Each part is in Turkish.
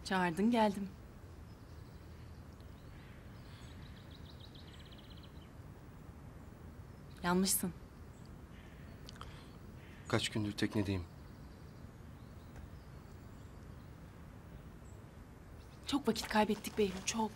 Çağırdın geldim. Yanmışsın. Kaç gündür teknedeyim. Çok vakit kaybettik Behlül, çok.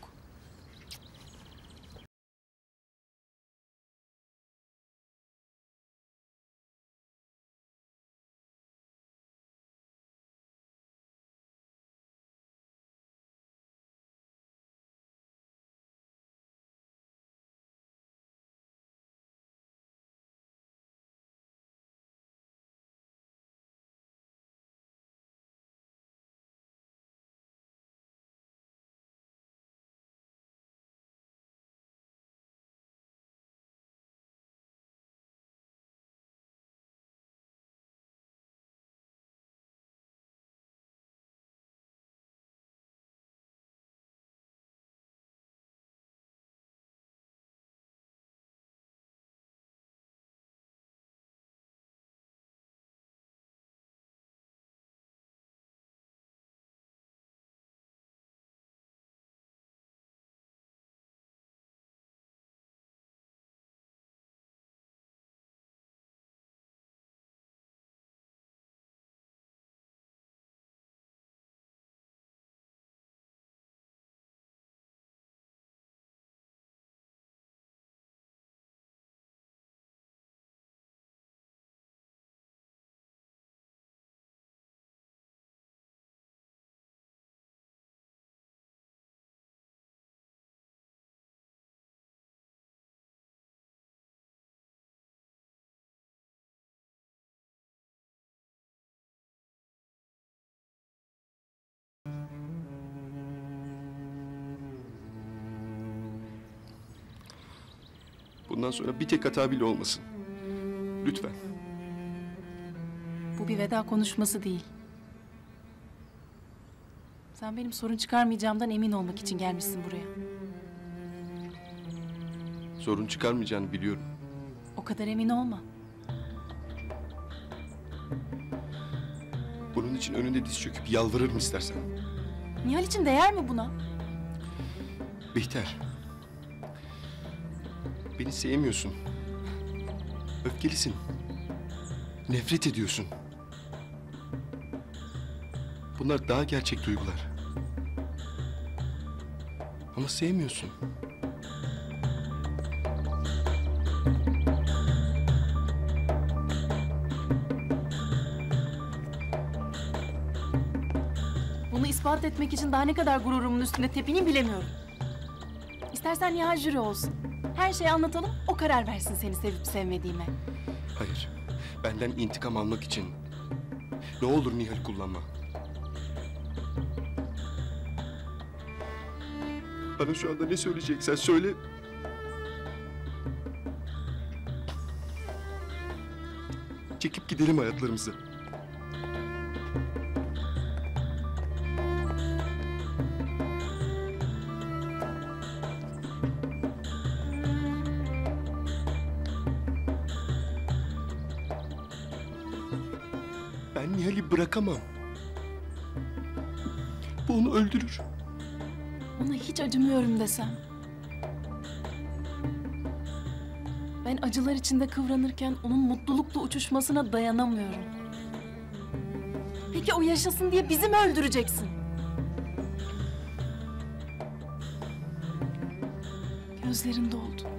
Bundan sonra bir tek hata bile olmasın. Lütfen. Bu bir veda konuşması değil. Sen benim sorun çıkarmayacağımdan emin olmak için gelmişsin buraya. Sorun çıkarmayacağını biliyorum. O kadar emin olma. Bunun için önünde diz çöküp yalvarırım istersen. Nihal için değer mi buna? Bihter. Beni sevmiyorsun. Öfkelisin. Nefret ediyorsun. Bunlar daha gerçek duygular. Ama sevmiyorsun. Bunu ispat etmek için daha ne kadar gururumun üstünde tepineyim bilemiyorum. İstersen Nihal jüri olsun. Her şeyi anlatalım, o karar versin seni sevip sevmediğime. Hayır. Benden intikam almak için. Ne olur Nihal kullanma. Bana şu anda ne söyleyeceksen söyle. Çekip gidelim hayatlarımıza. Ben Nihal'i bırakamam. Bu onu öldürür. Ona hiç acımıyorum desem. Ben acılar içinde kıvranırken onun mutlulukla uçuşmasına dayanamıyorum. Peki o yaşasın diye bizi mi öldüreceksin? Gözlerin doldu.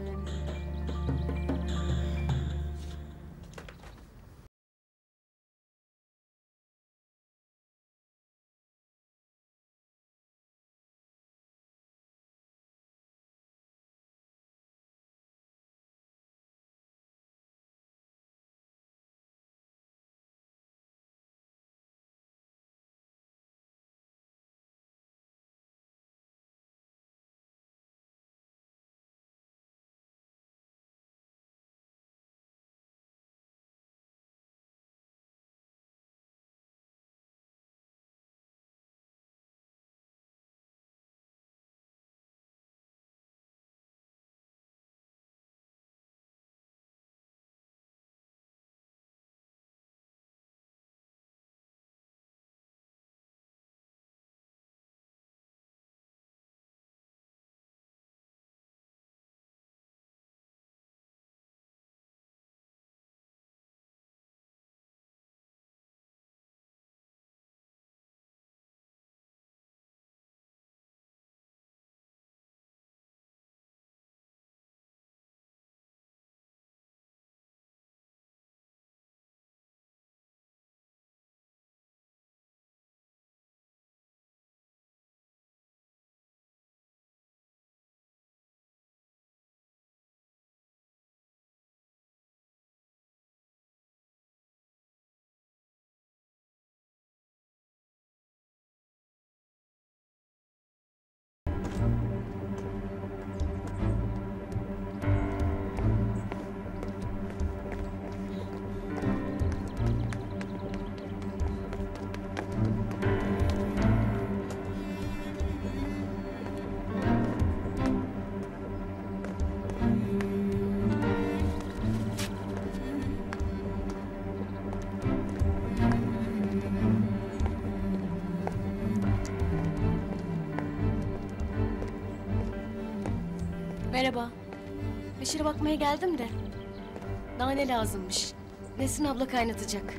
Merhaba. Beşir'e bakmaya geldim de. Nane lazımmış. Nesrin abla kaynatacak.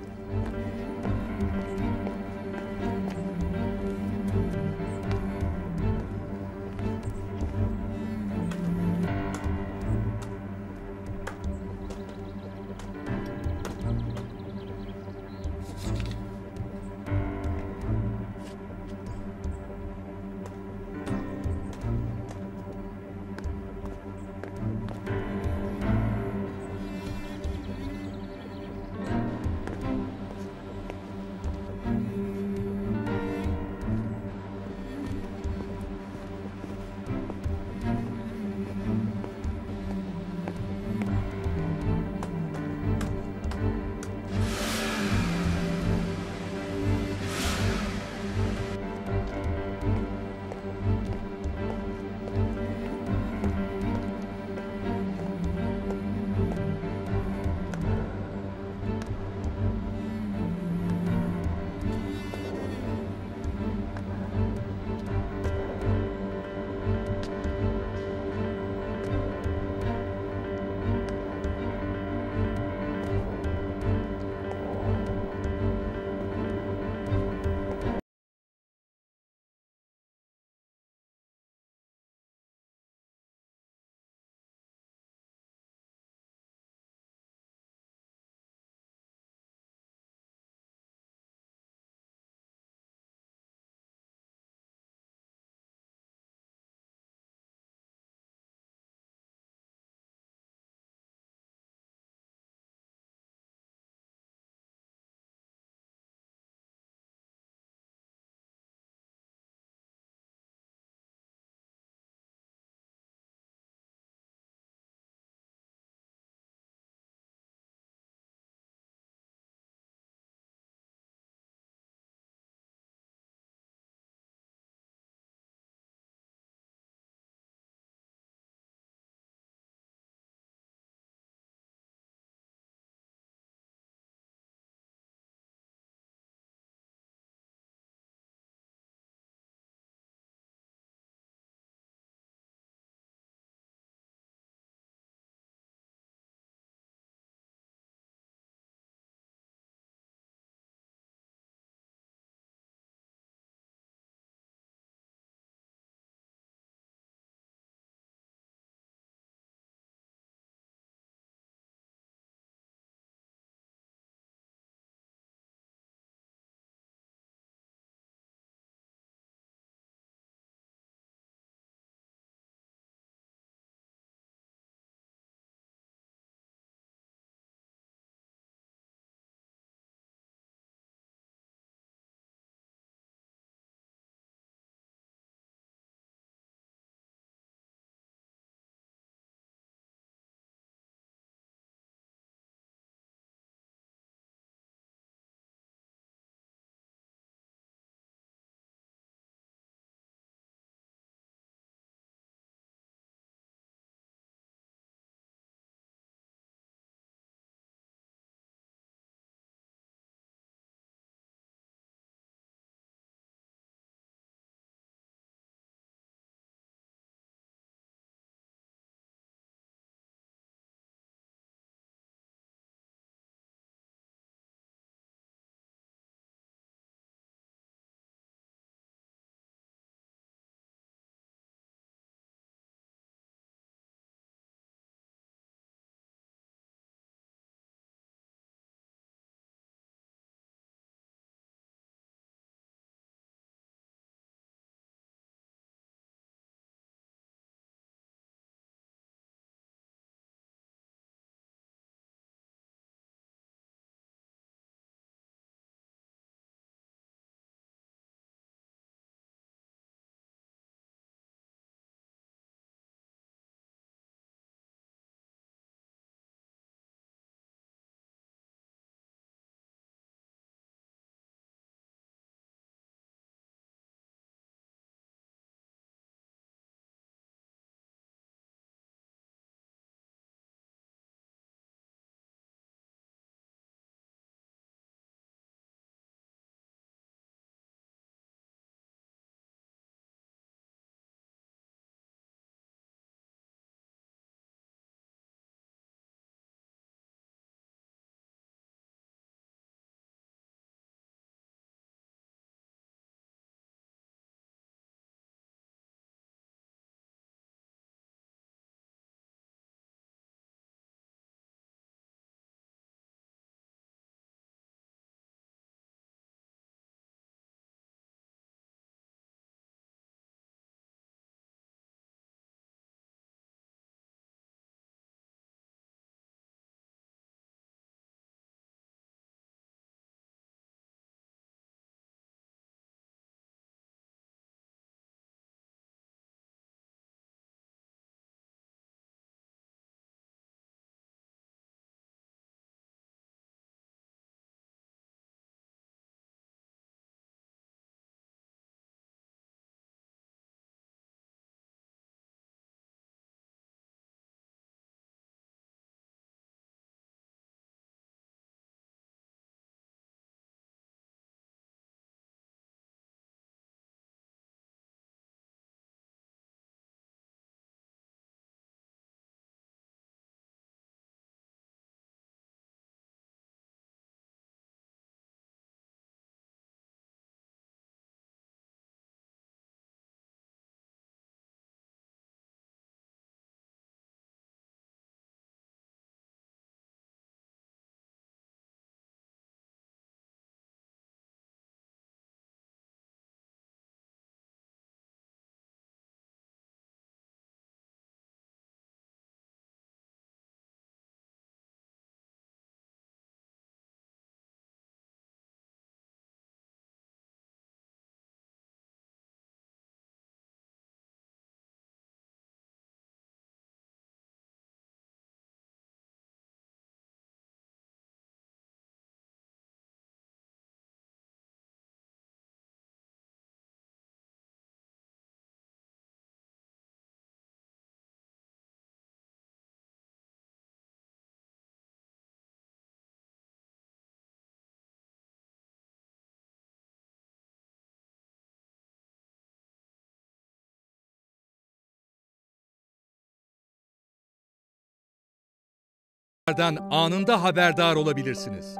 anında haberdar olabilirsiniz.